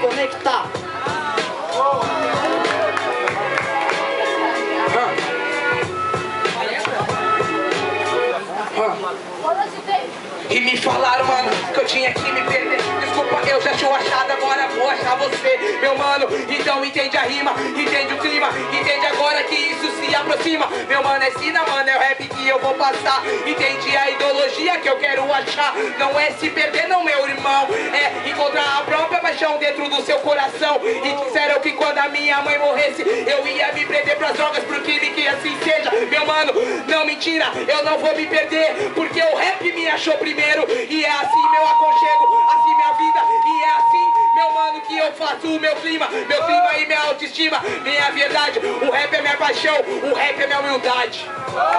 conectar. E me falaram, mano, que eu tinha que me perder. Desculpa, eu já tinha achado, agora vou achar você, meu mano. Então entende a rima, entende o clima, entende agora que isso se aproxima. Meu mano, é sina, mano, é o rap que eu vou passar. Entende a ideologia que eu quero achar. Não é se perder, não, meu irmão. É encontrar a própria paixão dentro do seu coração. E disseram que quando a minha mãe morresse, eu ia me prender pras drogas, pro crime, que assim seja. Meu mano, não mentira, eu não vou me perder, porque o rap me achou primeiro. E é assim meu aconchego, assim minha vida. E é assim, meu mano, que eu faço o meu clima e minha autoestima. Minha verdade, o rap é minha paixão, o rap é minha humildade.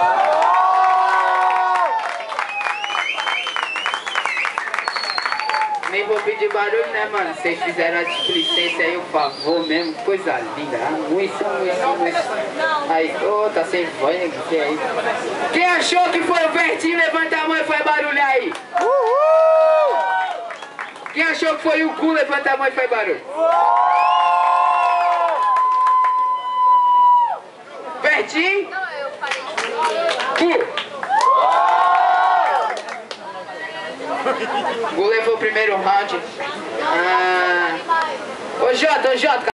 Nem vou pedir barulho, né, mano? Vocês fizeram a displicência aí, o favor mesmo, coisa linda. Muito. Aí, ô, tá sem voz, né? Que é isso? Quem achou que foi o Vertinho, levanta a mão e faz barulho aí. Quem achou que foi o Cu, levanta a mão e faz barulho. Vertinho? Não, eu falei Cu. Gu levou o primeiro round. Ô Jota,